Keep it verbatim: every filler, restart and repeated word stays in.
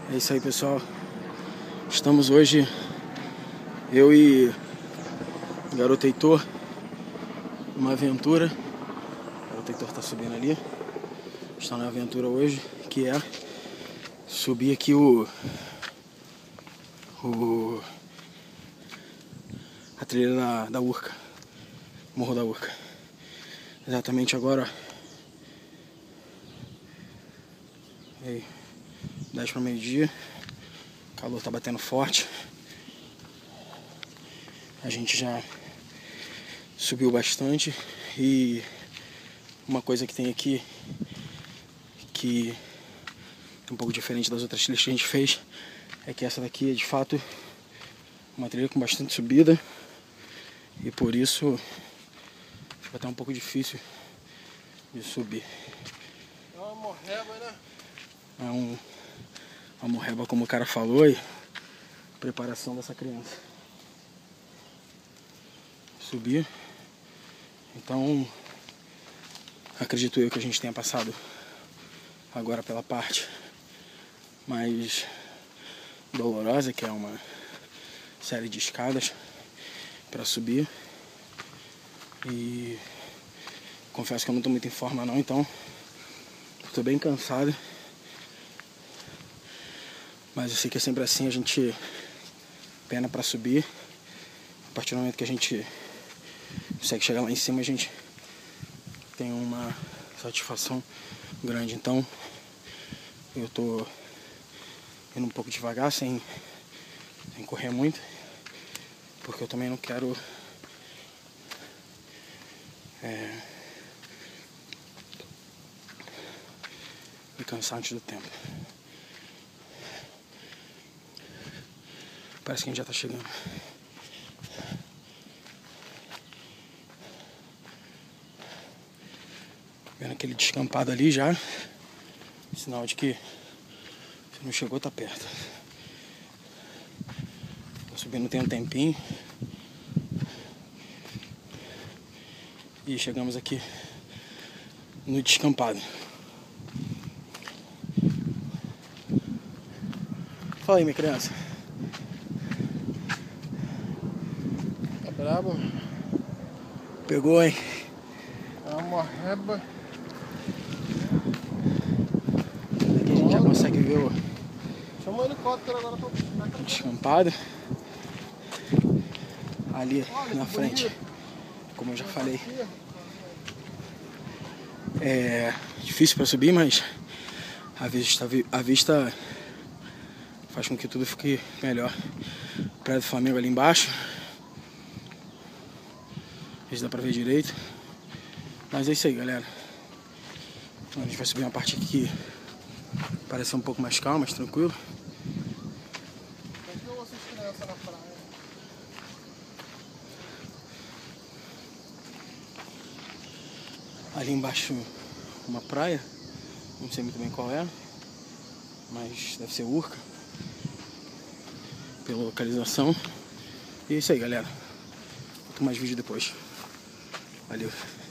É isso aí, pessoal. Estamos hoje, eu e o garoto Heitor, numa aventura. O garoto Heitor tá subindo ali. Está na aventura hoje, que é subir aqui o, o a trilha da, da Urca, Morro da Urca. Exatamente agora, aí, dez para meio-dia. O calor tá batendo forte. A gente já subiu bastante. E uma coisa que tem aqui, que é um pouco diferente das outras trilhas que a gente fez, é que essa daqui é de fato uma trilha com bastante subida. E por isso fica até um pouco difícil de subir. É uma morreba, né? É um, uma morreba, como o cara falou, e preparação dessa criança. Subir. Então, acredito eu que a gente tenha passado agora pela parte mais dolorosa, que é uma série de escadas para subir. E confesso que eu não estou muito em forma não, então estou bem cansado. Mas eu sei que é sempre assim, a gente pena para subir. A partir do momento que a gente consegue chegar lá em cima, a gente tem uma satisfação grande. Então eu tô indo um pouco devagar, sem, sem correr muito, porque eu também não quero é, me cansar antes do tempo. Parece que a gente já tá chegando. Vendo aquele descampado ali já, sinal de que se não chegou, tá perto. Tô subindo tem um tempinho. E chegamos aqui no descampado. Fala aí, minha criança. Tá brabo? Pegou, hein? É uma morreba. Aqui a gente já consegue ver o Chama o helicóptero agora pra buscar. descampado. Ali Olha, na que frente, bonito. como eu já falei, é difícil para subir, mas a vista, a vista faz com que tudo fique melhor. Praia do Flamengo ali embaixo, a gente dá pra ver direito. Mas é isso aí, galera. A gente vai subir uma parte aqui que parece um pouco mais calma, mais tranquilo. Aqui eu assisto criança na praia. Ali embaixo uma praia, não sei muito bem qual é, mas deve ser Urca, pela localização. E é isso aí, galera. Vou tomar mais vídeo depois. Valeu.